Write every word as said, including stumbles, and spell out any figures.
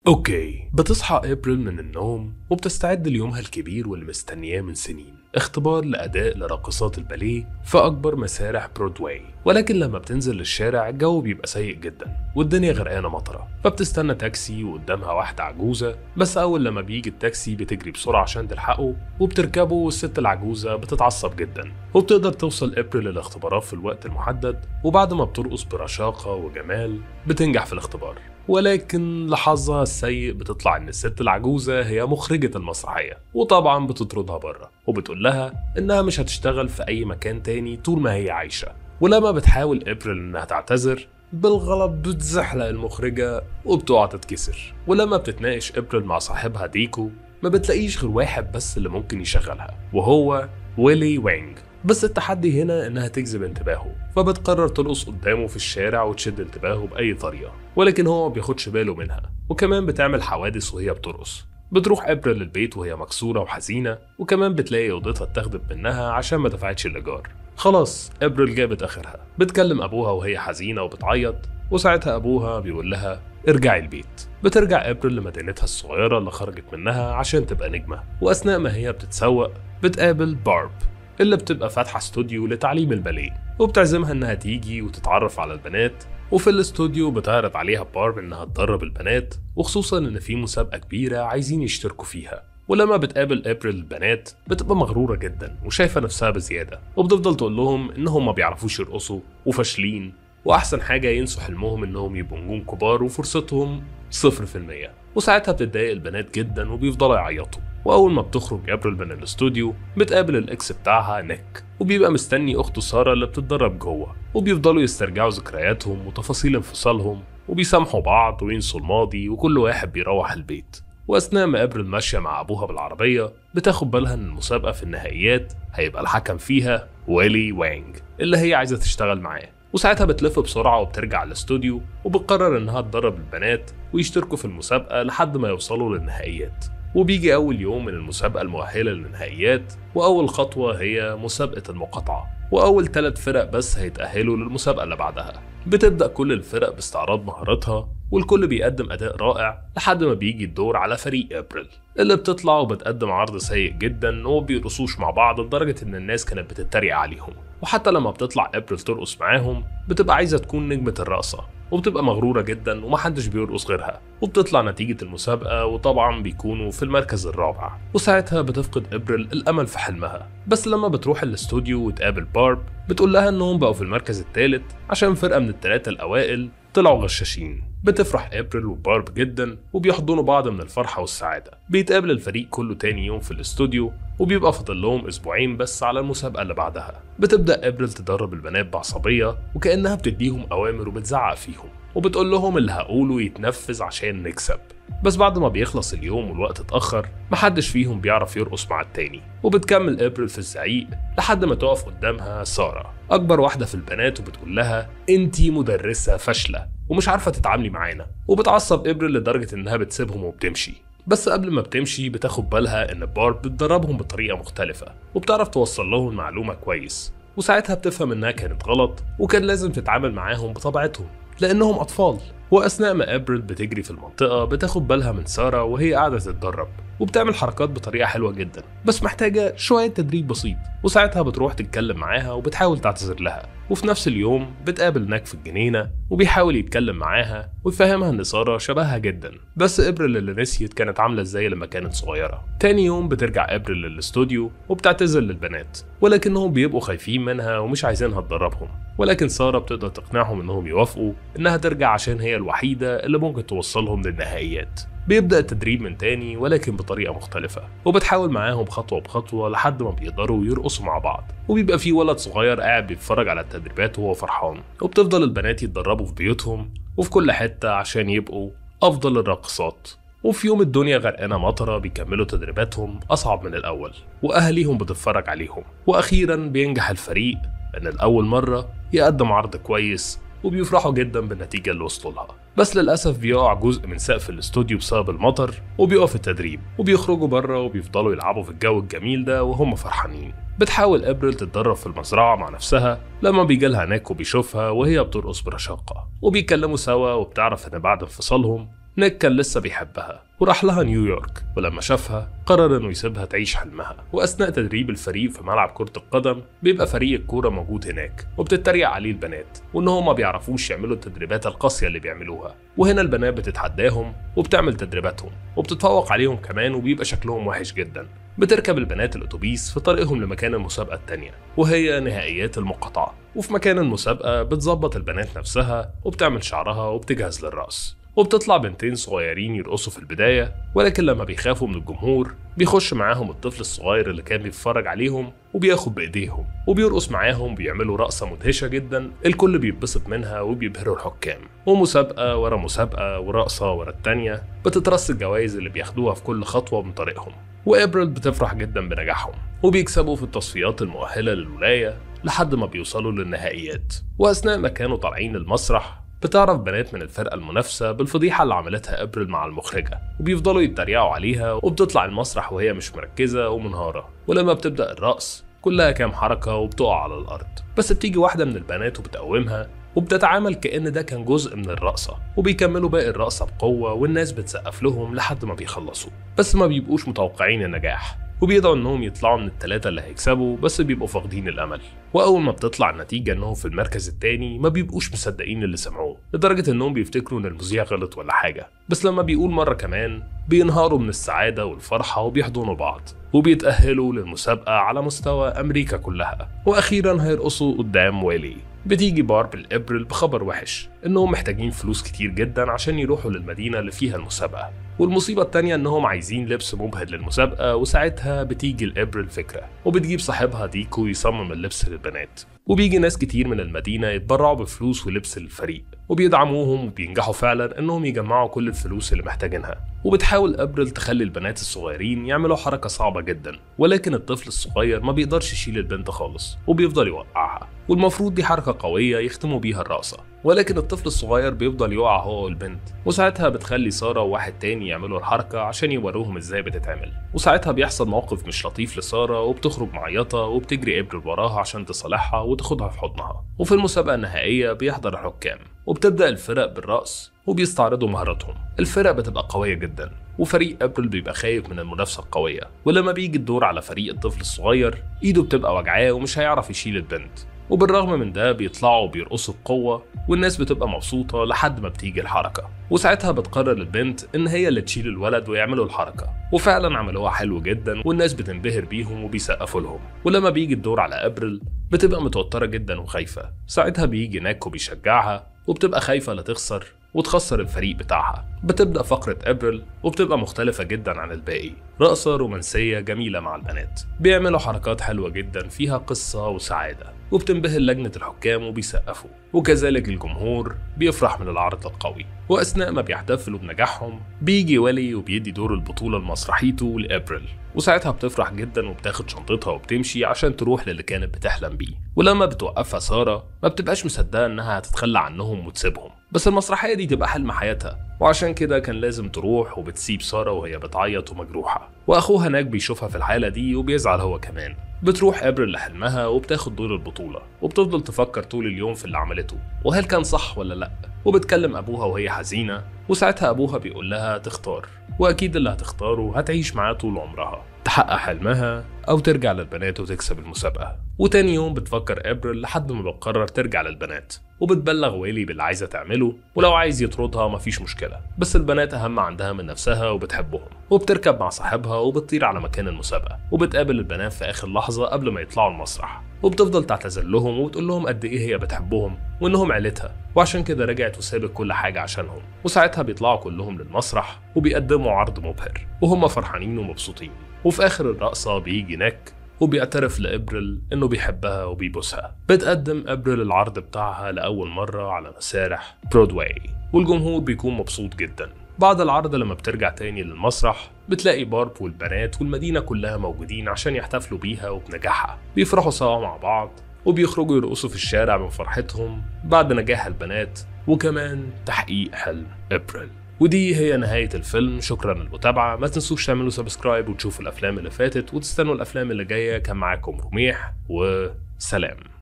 اوكي، بتصحى ابريل من النوم وبتستعد ليومها الكبير واللي مستنياه من سنين، اختبار لأداء لراقصات الباليه في أكبر مسارح برودواي. ولكن لما بتنزل للشارع الجو بيبقى سيء جدا والدنيا غرقانة مطرة، فبتستنى تاكسي وقدامها واحدة عجوزة. بس أول لما بيجي التاكسي بتجري بسرعة عشان تلحقه وبتركبه، والست العجوزة بتتعصب جدا وبتقدر توصل ابريل للاختبارات في الوقت المحدد. وبعد ما بترقص برشاقة وجمال بتنجح في الاختبار، ولكن لحظها السيء بتطلع ان الست العجوزة هي مخرجة المسرحية، وطبعا بتطردها بره وبتقول لها انها مش هتشتغل في اي مكان تاني طول ما هي عايشة. ولما بتحاول ابريل انها تعتذر بالغلط بتزحلق المخرجة وبتقع تتكسر. ولما بتتناقش ابريل مع صاحبها ديكو ما بتلاقيش غير واحد بس اللي ممكن يشغلها، وهو ويلي وانج. بس التحدي هنا انها تجذب انتباهه، فبتقرر ترقص قدامه في الشارع وتشد انتباهه باي طريقه، ولكن هو ما بياخدش باله منها، وكمان بتعمل حوادث وهي بترقص. بتروح ابريل للبيت وهي مكسوره وحزينه، وكمان بتلاقي اوضتها اتاخدت منها عشان ما دفعتش الايجار. خلاص ابريل جابت اخرها، بتكلم ابوها وهي حزينه وبتعيط، وساعتها ابوها بيقول لها ارجعي البيت. بترجع ابريل لمدينتها الصغيره اللي خرجت منها عشان تبقى نجمه، واثناء ما هي بتتسوق بتقابل بارب اللي بتبقى فاتحة استوديو لتعليم الباليه، وبتعزمها انها تيجي وتتعرف على البنات. وفي الاستوديو بتعرض عليها بارب انها تدرب البنات، وخصوصا ان في مسابقة كبيرة عايزين يشتركوا فيها. ولما بتقابل ابريل البنات بتبقى مغرورة جدا وشايفة نفسها بزيادة، وبتفضل تقول لهم انهم ما بيعرفوش يرقصوا وفاشلين، واحسن حاجة ينسوا حلمهم انهم يبقوا نجوم كبار وفرصتهم صفر في المية. وساعتها بتتضايق البنات جدا وبيفضلوا يعيطوا. واول ما بتخرج ابريل من الاستوديو بتقابل الاكس بتاعها نيك، وبيبقى مستني اخته ساره اللي بتتدرب جوه، وبيفضلوا يسترجعوا ذكرياتهم وتفاصيل انفصالهم، وبيسامحوا بعض وينسوا الماضي، وكل واحد بيروح البيت. واثناء ما ابريل ماشيه مع ابوها بالعربيه بتاخد بالها ان المسابقه في النهائيات هيبقى الحكم فيها ويلي وانج اللي هي عايزه تشتغل معاه. وساعتها بتلف بسرعه وبترجع الاستوديو، وبتقرر انها تدرب البنات ويشتركوا في المسابقه لحد ما يوصلوا للنهائيات. وبيجي أول يوم من المسابقة المؤهلة للنهائيات، وأول خطوة هي مسابقة المقاطعة، وأول ثلاث فرق بس هيتأهلوا للمسابقة اللي بعدها. بتبدأ كل الفرق باستعراض مهاراتها، والكل بيقدم أداء رائع لحد ما بيجي الدور على فريق ابريل اللي بتطلع وبتقدم عرض سيء جدا، وما بيرقصوش مع بعض لدرجة إن الناس كانت بتتريق عليهم. وحتى لما بتطلع ابريل ترقص معاهم بتبقى عايزة تكون نجمة الرقصة، وبتبقى مغرورة جدا ومحدش بيرقص غيرها. وبتطلع نتيجة المسابقة وطبعا بيكونوا في المركز الرابع، وساعتها بتفقد ابريل الامل في حلمها. بس لما بتروح الاستوديو وتقابل بارب بتقول لها انهم بقوا في المركز الثالث عشان فرقة من الثلاثة الاوائل طلعوا غشاشين. بتفرح ابريل وبارب جدا وبيحضنوا بعض من الفرحة والسعادة. بيتقابل الفريق كله تاني يوم في الاستوديو، وبيبقى فاضل لهم اسبوعين بس على المسابقة اللي بعدها. بتبدأ ابريل تدرب البنات بعصبية وكأنها بتديهم اوامر وبتزعق فيهم، وبتقول لهم اللي هقوله يتنفذ عشان نكسب. بس بعد ما بيخلص اليوم والوقت اتأخر محدش فيهم بيعرف يرقص مع التاني، وبتكمل ابريل في الزعيق لحد ما تقف قدامها سارة اكبر واحدة في البنات، وبتقول لها انتي مدرسة فاشلة ومش عارفة تتعاملي معانا. وبتعصب ابريل لدرجة انها بتسيبهم وبتمشي. بس قبل ما بتمشي بتاخد بالها ان بارب بتدربهم بطريقة مختلفة وبتعرف توصل لهم المعلومة كويس، وساعتها بتفهم انها كانت غلط وكان لازم تتعامل معاهم بطبيعتهم لانهم اطفال. واثناء ما ابريل بتجري في المنطقه بتاخد بالها من ساره وهي قاعده تتدرب، وبتعمل حركات بطريقه حلوه جدا بس محتاجه شويه تدريب بسيط. وساعتها بتروح تتكلم معاها وبتحاول تعتذر لها. وفي نفس اليوم بتقابل ناك في الجنينه وبيحاول يتكلم معاها ويفهمها ان ساره شبهها جدا، بس ابريل اللي نسيت كانت عامله ازاي لما كانت صغيره. تاني يوم بترجع ابريل للاستوديو وبتعتذر للبنات، ولكنهم بيبقوا خايفين منها ومش عايزينها تدربهم. ولكن ساره بتقدر تقنعهم انهم يوافقوا انها ترجع عشان هي الوحيده اللي ممكن توصلهم للنهائيات. بيبدأ التدريب من تاني ولكن بطريقة مختلفة، وبتحاول معاهم خطوة بخطوة لحد ما بيقدروا يرقصوا مع بعض. وبيبقى في ولد صغير قاعد بيتفرج على التدريبات وهو فرحان. وبتفضل البنات يتدربوا في بيوتهم وفي كل حتة عشان يبقوا أفضل الراقصات. وفي يوم الدنيا غرقانة مطرة بيكملوا تدريباتهم أصعب من الأول، وأهاليهم بتتفرج عليهم. وأخيرا بينجح الفريق إن الأول مرة يقدم عرض كويس، وبيفرحوا جدا بالنتيجة اللي وصلوا لها. بس للأسف بيقع جزء من سقف الاستوديو بسبب المطر وبيقف التدريب، وبيخرجوا بره وبيفضلوا يلعبوا في الجو الجميل ده وهم فرحانين. بتحاول ابريل تتدرب في المزرعة مع نفسها لما بيجيلها ناك وبيشوفها وهي بترقص برشاقة، وبيكلموا سوا وبتعرف ان بعد انفصالهم نيك كان لسه بيحبها وراح لها نيويورك، ولما شافها قرر انه يسيبها تعيش حلمها. واثناء تدريب الفريق في ملعب كرة القدم بيبقى فريق الكورة موجود هناك، وبتتريق عليه البنات وان هم ما بيعرفوش يعملوا التدريبات القاسية اللي بيعملوها. وهنا البنات بتتحداهم وبتعمل تدريباتهم وبتتفوق عليهم كمان، وبيبقى شكلهم وحش جدا. بتركب البنات الاتوبيس في طريقهم لمكان المسابقة التانية، وهي نهائيات المقاطعة. وفي مكان المسابقة بتظبط البنات نفسها وبتعمل شعرها وبتجهز للرقص. وبتطلع بنتين صغيرين يرقصوا في البداية، ولكن لما بيخافوا من الجمهور بيخش معاهم الطفل الصغير اللي كان بيتفرج عليهم وبياخد بإيديهم وبيرقص معاهم. بيعملوا رقصة مدهشة جدا الكل بيتبسط منها وبيبهروا الحكام. ومسابقة ورا مسابقة ورقصة ورا التانية بتترص الجوائز اللي بياخدوها في كل خطوة من طريقهم. وإبريل بتفرح جدا بنجاحهم وبيكسبوا في التصفيات المؤهلة للولاية لحد ما بيوصلوا للنهائيات. وأثناء ما كانوا طالعين المسرح بتعرف بنات من الفرقة المنافسة بالفضيحة اللي عملتها إبريل مع المخرجة، وبيفضلوا يتريقوا عليها. وبتطلع المسرح وهي مش مركزة ومنهارة، ولما بتبدأ الرقص كلها كام حركة وبتقع على الأرض. بس بتيجي واحدة من البنات وبتقومها وبتتعامل كأن ده كان جزء من الرقصة، وبيكملوا باقي الرقصة بقوة والناس بتسقف لهم لحد ما بيخلصوا. بس ما بيبقوش متوقعين النجاح وبيدعوا انهم يطلعوا من الثلاثة اللي هيكسبوا، بس بيبقوا فاقدين الامل. واول ما بتطلع النتيجة انهم في المركز الثاني ما بيبقوش مصدقين اللي سمعوه، لدرجة انهم بيفتكروا ان المذيع غلط ولا حاجة. بس لما بيقول مرة كمان بينهاروا من السعادة والفرحة وبيحضنوا بعض، وبيتأهلوا للمسابقة على مستوى امريكا كلها. واخيرا هيرقصوا قدام والي. بتيجي بارب لإبريل بخبر وحش انهم محتاجين فلوس كتير جدا عشان يروحوا للمدينة اللي فيها المسابقة. والمصيبة التانية انهم عايزين لبس مبهر للمسابقة. وساعتها بتيجي لإبريل فكرة وبتجيب صاحبها ديكو يصمم اللبس للبنات. وبيجي ناس كتير من المدينة يتبرعوا بفلوس ولبس للفريق وبيدعموهم، وبينجحوا فعلا انهم يجمعوا كل الفلوس اللي محتاجينها. وبتحاول إبريل تخلي البنات الصغيرين يعملوا حركة صعبة جدا، ولكن الطفل الصغير ما بيقدرش يشيل البنت خالص وبيفضل يوقعها. والمفروض دي حركة قوية يختموا بيها الرقصة، ولكن الطفل الصغير بيفضل يقع هو والبنت. وساعتها بتخلي سارة وواحد تاني يعملوا الحركة عشان يوروهم ازاي بتتعمل. وساعتها بيحصل موقف مش لطيف لسارة وبتخرج معيطة، وبتجري إبريل وراها عشان تصالحها وتاخدها في حضنها. وفي المسابقة النهائية بيحضر الحكام وبتبدأ الفرق بالرقص وبيستعرضوا مهاراتهم. الفرق بتبقى قوية جدا وفريق إبريل بيبقى خايف من المنافسة القوية. ولما بيجي الدور على فريق الطفل الصغير ايده بتبقى وجعاه ومش هيعرف يشيل البنت، وبالرغم من ده بيطلعوا وبيرقصوا بقوة والناس بتبقى مبسوطة لحد ما بتيجي الحركة. وساعتها بتقرر البنت ان هي اللي تشيل الولد ويعملوا الحركة، وفعلا عملوها حلو جدا والناس بتنبهر بيهم وبيسقفوا لهم. ولما بيجي الدور على إبريل بتبقى متوترة جدا وخايفة. ساعتها بيجي ناكو بيشجعها وبتبقى خايفة لا تخسر وتخسر الفريق بتاعها. بتبدأ فقرة إبريل وبتبقى مختلفة جدا عن الباقي، رقصة رومانسية جميلة مع البنات. بيعملوا حركات حلوة جدا فيها قصة وسعادة، وبتنبهر لجنة الحكام وبيسقفوا، وكذلك الجمهور بيفرح من العرض القوي. وأثناء ما بيحتفلوا بنجاحهم بيجي ولي وبيدي دور البطولة المسرحيته لإبريل. وساعتها بتفرح جدا وبتاخد شنطتها وبتمشي عشان تروح للي كانت بتحلم بيه. ولما بتوقفها سارة ما بتبقاش مصدقة انها هتتخلى عنهم وتسيبهم، بس المسرحية دي تبقى حلم حياتها، وعشان كده كان لازم تروح. وبتسيب سارة وهي بتعيط ومجروحة، واخوها ناك بيشوفها في الحالة دي وبيزعل هو كمان. بتروح إبريل لحلمها وبتاخد دور البطولة، وبتفضل تفكر طول اليوم في اللي عملته وهل كان صح ولا لأ. وبتكلم أبوها وهي حزينة، وساعتها أبوها بيقول لها تختار، وأكيد اللي هتختاره هتعيش معاه طول عمرها، تحقق حلمها أو ترجع للبنات وتكسب المسابقة. وتاني يوم بتفكر إبريل لحد ما بتقرر ترجع للبنات، وبتبلغ ويلي باللي عايزة تعمله، ولو عايز يطردها مفيش مشكلة، بس البنات أهم عندها من نفسها وبتحبهم. وبتركب مع صاحبها وبتطير على مكان المسابقة، وبتقابل البنات في آخر لحظة قبل ما يطلعوا المسرح، وبتفضل تعتذر لهم وبتقول لهم قد إيه هي بتحبهم وإنهم عيلتها، وعشان كده رجعت وسابت كل حاجة عشانهم. وساعتها بيطلعوا كلهم للمسرح وبيقدموا عرض مبهر وهم فرحانين ومبسوطين. وفي آخر الرقصة بيجي ناك وبيعترف لإبريل إنه بيحبها وبيبوسها. بتقدم إبريل العرض بتاعها لأول مرة على مسارح برودواي، والجمهور بيكون مبسوط جدا. بعد العرض لما بترجع تاني للمسرح بتلاقي بارب والبنات والمدينة كلها موجودين عشان يحتفلوا بيها وبنجاحها. بيفرحوا سوا مع بعض وبيخرجوا يرقصوا في الشارع من فرحتهم بعد نجاح البنات وكمان تحقيق حلم إبريل. ودي هي نهاية الفيلم. شكرا للمتابعة، ما تنسوش تعملوا سبسكرايب وتشوفوا الأفلام اللي فاتت وتستنوا الأفلام اللي جاية. كان معاكم رميح وسلام.